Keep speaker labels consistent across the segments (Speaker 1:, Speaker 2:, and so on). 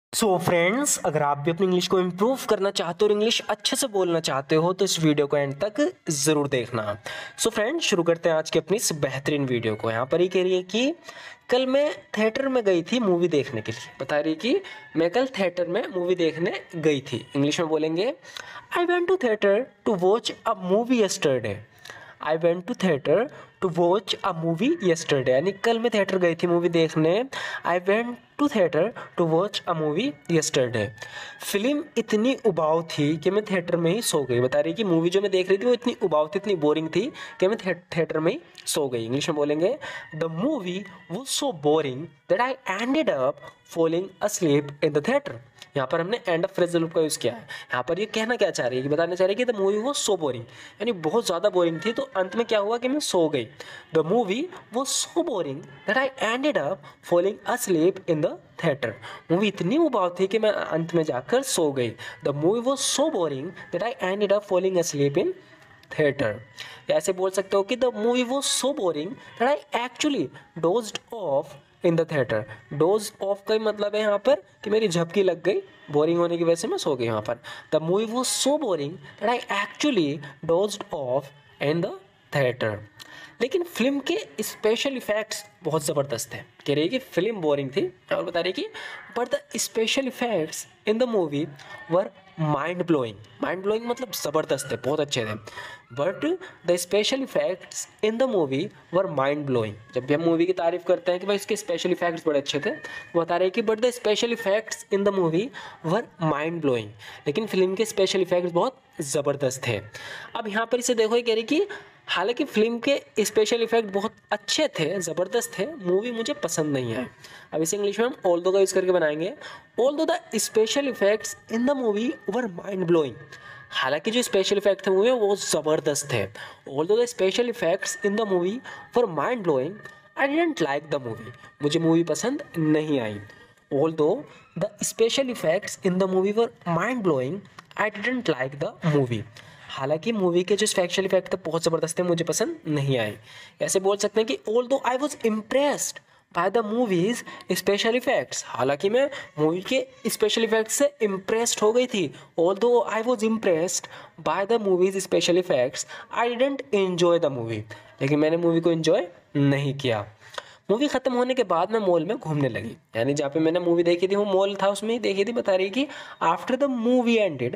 Speaker 1: So friends, अगर आप भी अपनी इंग्लिश को इम्प्रूव करना चाहते हो और इंग्लिश अच्छे से बोलना चाहते हो तो इस वीडियो को एंड तक ज़रूर देखना। सो फ्रेंड्स, शुरू करते हैं आज की अपनी इस बेहतरीन वीडियो को। यहाँ पर ही कह रही है कि कल मैं थिएटर में गई थी मूवी देखने के लिए। बता रही है कि मैं कल थिएटर में मूवी देखने गई थी। इंग्लिश में बोलेंगे I went to theatre to watch a movie yesterday. I went to theatre to watch a movie yesterday, यानी कल मैं थिएटर गई थी मूवी देखने। I went to theatre to watch a movie yesterday. Film इतनी उबाऊ थी कि मैं थिएटर में ही सो गई। बता रही कि मूवी जो मैं देख रही थी वो इतनी उबाऊ थी, इतनी बोरिंग थी कि मैं थिएटर में ही सो गई। इंग्लिश में बोलेंगे the movie was so boring that I ended up falling asleep in the theatre. यहाँ पर हमने एंड ऑफ फ्रेजल लूप का यूज़ किया है। यहाँ पर ये कहना क्या चाह रही है कि बताना चाह रही है कि the movie was so boring, यानी बहुत ज़्यादा बोरिंग थी, तो अंत में क्या हुआ कि मैं सो गई। The movie was so boring that I ended up falling asleep in the theatre. Movie इतनी उबाऊ थी कि मैं अंत में जाकर सो गई। The movie was so boring that I ended up falling asleep in theatre. ऐसे बोल सकते हो कि the movie was so boring that I actually dozed off in the theatre. Doze off का ही मतलब है यहाँ पर कि मेरी झपकी लग गई, बोरिंग होने की वजह से मैं सो गई। यहाँ पर the movie was so boring that I actually dozed off in the theatre. लेकिन फिल्म के स्पेशल इफेक्ट्स बहुत ज़बरदस्त है। कह रही है कि फिल्म बोरिंग थी और बता रही है कि but the special effects in the movie were mind blowing. Mind blowing मतलब ज़बरदस्त थे, बहुत अच्छे थे। But the special effects in the movie were mind blowing. जब भी हम मूवी की तारीफ करते हैं कि भाई इसके स्पेशल इफेक्ट्स बड़े अच्छे थे, वो बता रहे हैं कि but the special effects in the movie were mind blowing. लेकिन फिल्म के स्पेशल इफेक्ट्स बहुत ज़बरदस्त थे। अब यहाँ पर इसे देखो, ये कह रही कि हालांकि फिल्म के स्पेशल इफेक्ट बहुत अच्छे थे, ज़बरदस्त थे, मूवी मुझे पसंद नहीं आए। अब इसे इंग्लिश में हम ऑल्दो का यूज़ करके बनाएंगे। Although the special effects in the movie were mind blowing. हालांकि जो स्पेशल इफेक्ट थे मूवी वो ज़बरदस्त थे। Although the special effects in the movie were mind blowing I didn't like the movie. मुझे मूवी पसंद नहीं आई। Although the special effects in the movie were mind blowing I didn't like the movie. हालांकि movie के जो special effect थे बहुत ज़बरदस्त थे, मुझे पसंद नहीं आए। ऐसे बोल सकते हैं कि although I was impressed by the movie's special effects. हालांकि मैं मूवी के स्पेशल इफेक्ट्स से इम्प्रेस्ड हो गई थी। Although I was impressed by the movie's special effects I didn't enjoy the movie. लेकिन मैंने मूवी को एंजॉय नहीं किया। मूवी खत्म होने के बाद मैं मॉल में घूमने लगी, यानी जहाँ पे मैंने मूवी देखी थी वो मॉल था, उसमें ही देखी थी। बता रही कि आफ्टर द मूवी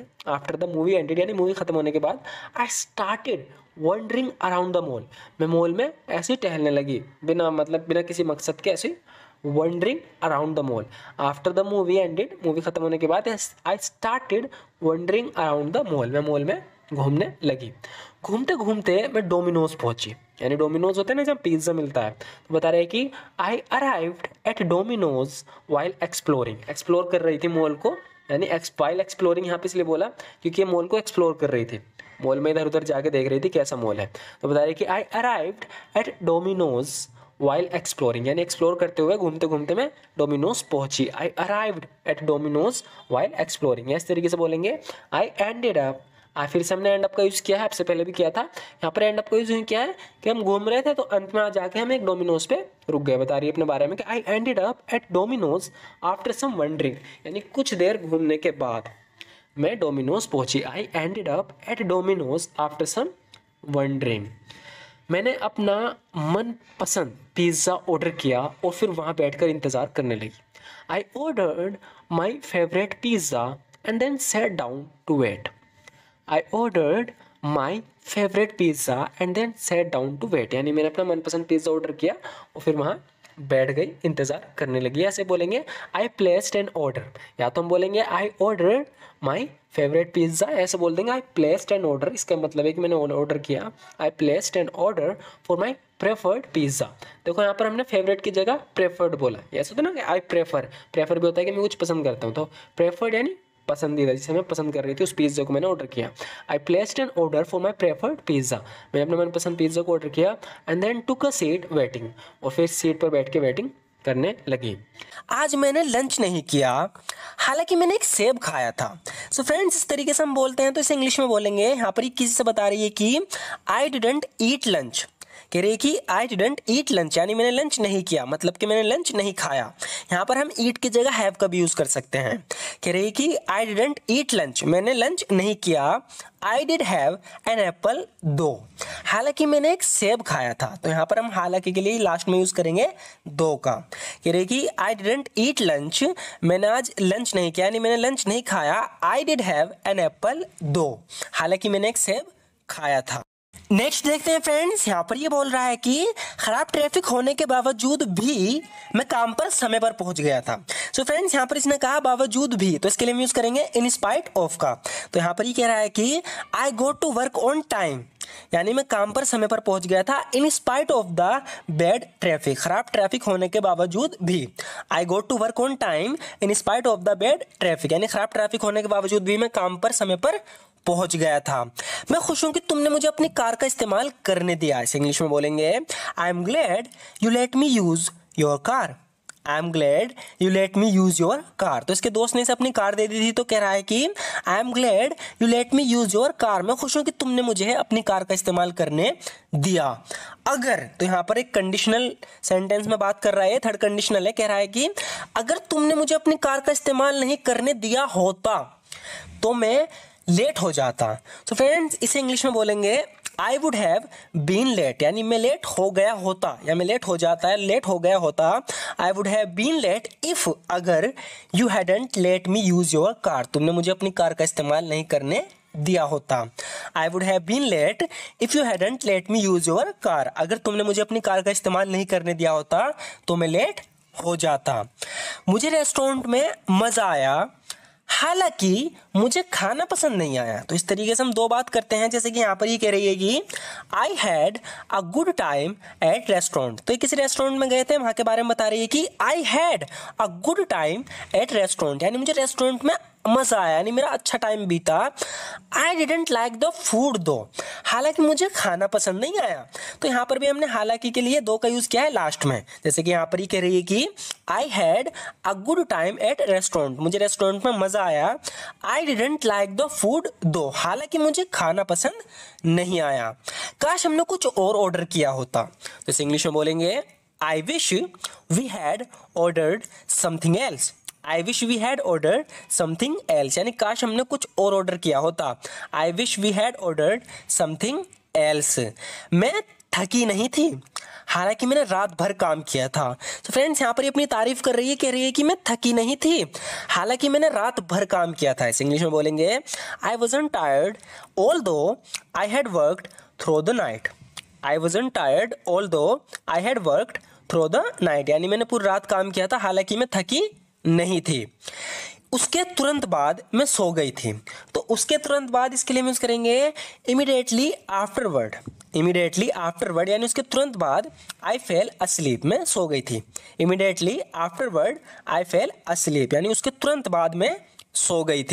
Speaker 1: एंडेड यानी मूवी खत्म होने के बाद I started wandering around the mall. मैं मॉल में ऐसे ही टहलने लगी, बिना किसी मकसद के, ऐसे wandering around the mall. After the movie ended, movie खत्म होने के बाद I started wandering around the mall. मैं मॉल में घूमने लगी। घूमते घूमते मैं डोमिनोज पहुंची, यानी डोमिनोज होता है ना जहाँ पिज्ज़ा मिलता है। तो बता रहे हैं कि I arrived at Domino's while exploring. Explore कर रही थी मॉल को, यानी वाइल एक्सप्लोरिंग यहाँ पे इसलिए बोला क्योंकि ये मॉल को एक्सप्लोर कर रही थी। मॉल में इधर उधर जाके देख रही थी कैसा मॉल है। तो बता रही कि I arrived at Domino's while exploring, यानी एक्सप्लोर करते हुए घूमते घूमते मैं डोमिनोज पहुंची। I arrived at Domino's while exploring. इस तरीके से बोलेंगे आई एंडेड अप। फिर से हमने एंड अप का यूज़ किया है, आपसे पहले भी किया था। यहाँ पर एंड अप का यूज़ किया है कि हम घूम रहे थे तो अंत में आ जाके हम एक डोमिनोज पे रुक गए। बता रही है अपने बारे में कि I ended up at Domino's after some wandering, यानी कुछ देर घूमने के बाद मैं डोमिनोज पहुंची। I ended up at Domino's after some wandering. मैंने अपना मनपसंद पिज़्ज़ा ऑर्डर किया और फिर वहाँ बैठकर इंतज़ार करने लगी। I ordered my favourite pizza and then sat down to wait. I ordered my favourite pizza and then sat down to wait, यानी मैंने अपना मनपसंद पिज़्ज़ा ऑर्डर किया और फिर वहाँ बैठ गई, इंतज़ार करने लगी। ऐसे बोलेंगे आई प्लेस्ड एन ऑर्डर। या तो हम बोलेंगे I order my favourite pizza, ऐसे बोल देंगे आई प्लेस्ड एन ऑर्डर। इसका मतलब है कि मैंने ऑर्डर किया। I placed an order for my preferred pizza. देखो यहाँ पर हमने फेवरेट की जगह प्रेफर्ड बोला। ऐसा होता है ना कि आई प्रेफर भी होता है कि मैं कुछ पसंद करता हूँ, तो प्रेफर्ड यानी पसंदीदा, जिसे मैं पसंद कर रही थी उस पिज़्ज़ा को मैंने ऑर्डर किया। I placed an order for my preferred pizza. मैंने अपने मनपसंद पिज़्ज़ा को ऑर्डर किया and then took a seat waiting, और फिर सीट पर बैठ के वेटिंग करने लगी। आज मैंने लंच नहीं किया, हालांकि मैंने एक सेब खाया था। सो फ्रेंड्स, इस तरीके से हम बोलते हैं तो इसे इंग्लिश में बोलेंगे। यहाँ पर ही किसी से बता रही है कि आई डिडंट ईट लंच, कह रही है कि आई डिडंट ईट लंच, यानी मैंने लंच नहीं किया, मतलब कि मैंने लंच नहीं खाया। यहाँ पर हम ईट की जगह हैव का भी यूज कर सकते हैं। कह रही है कि आई डिडंट ईट लंच, मैंने लंच नहीं किया। I did have an apple though, हालांकि मैंने एक सेब खाया था। तो यहाँ पर हम हालांकि के लिए लास्ट में यूज करेंगे दो का। कह रही है कि आई डिडंट ईट लंच, मैंने आज लंच नहीं किया, यानी मैंने लंच नहीं खाया। I did have an apple though, हालांकि मैंने एक सेब खाया था। नेक्स्ट देखते हैं फ्रेंड्स, यहाँ पर ये बोल रहा है कि खराब ट्रैफिक होने के बावजूद भी मैं काम पर समय पर पहुंच गया था। सो फ्रेंड्स, यहाँ पर इसने कहा बावजूद भी, तो इसके लिए हम यूज करेंगे इन स्पाइट ऑफ का। तो यहाँ पर ये कह रहा है कि I go to work on time, यानी मैं काम पर समय पर पहुंच गया था। In spite of the bad traffic, खराब ट्रैफिक होने के बावजूद भी। I go to work on time in spite of the bad traffic, यानी खराब ट्रैफिक होने के बावजूद भी मैं काम पर समय पर पहुंच गया था। मैं खुश हूं कि तुमने मुझे अपनी कार का इस्तेमाल करने दिया। इसे इंग्लिश में बोलेंगे I am glad you let me use your car. I am glad you let me use your car. तो इसके दोस्त ने इसे अपनी कार दे दी थी, तो कह रहा है कि I am glad you let me use your car, मैं खुश हूं कि तुमने मुझे अपनी कार का इस्तेमाल करने दिया। अगर, तो यहाँ पर एक कंडीशनल सेंटेंस में बात कर रहा है, थर्ड कंडीशनल है। कह रहा है कि अगर तुमने मुझे अपनी कार का इस्तेमाल नहीं करने दिया होता तो मैं लेट हो जाता। तो फ्रेंड्स, इसे इंग्लिश में बोलेंगे I would have been late, यानी मैं लेट हो गया होता, या मैं लेट हो जाता है, लेट हो गया होता। I would have been late if, अगर you hadn't let me use your car, तुमने मुझे अपनी कार का इस्तेमाल नहीं करने दिया होता। I would have been late if you hadn't let me use your car, अगर तुमने मुझे अपनी कार का इस्तेमाल नहीं करने दिया होता तो मैं लेट हो जाता। मुझे रेस्टोरेंट में मजा आया, हालांकि मुझे खाना पसंद नहीं आया। तो इस तरीके से हम दो बात करते हैं, जैसे कि यहाँ पर ये कह रही है कि I had a good time at restaurant. तो ये किसी रेस्टोरेंट में गए थे, वहां के बारे में बता रही है कि I had a good time at restaurant, यानी मुझे रेस्टोरेंट में मजा आया, यानी मेरा अच्छा टाइम बीता। I didn't like the food though, हालांकि मुझे खाना पसंद नहीं आया। तो यहाँ पर भी हमने हालांकि के लिए दो का यूज किया है लास्ट में। जैसे कि यहाँ पर ही कह रही है कि I had a good time at restaurant, मुझे रेस्टोरेंट में मजा आया। I didn't like the food though, हालांकि मुझे खाना पसंद नहीं आया। काश हमने कुछ और ऑर्डर किया होता। जैसे इंग्लिश में बोलेंगे I wish we had ordered something else. I wish we had ordered something else, यानी काश हमने कुछ और ऑर्डर किया होता। I wish we had ordered something else. मैं थकी नहीं थी, हालांकि मैंने रात भर काम किया था। तो फ्रेंड्स, यहाँ पर ये अपनी तारीफ कर रही है, कह रही है कि मैं थकी नहीं थी, हालांकि मैंने रात भर काम किया था। इसे इंग्लिश में बोलेंगे I wasn't tired although I had worked through the night. I wasn't tired although I had worked through the night, यानी मैंने पूरी रात काम किया था, हालांकि मैं थकी नहीं थी। उसके तुरंत बाद मैं सो गई थी। तो उसके तुरंत बाद, इसके लिए हम यूज करेंगे इमीडिएटली आफ्टरवर्ड। इमीडिएटली आफ्टरवर्ड, यानी उसके तुरंत बाद आई फेल अस्लीप, मैं सो गई थी। Immediately afterward I fell asleep, यानी उसके तुरंत बाद मैं सो गई थी।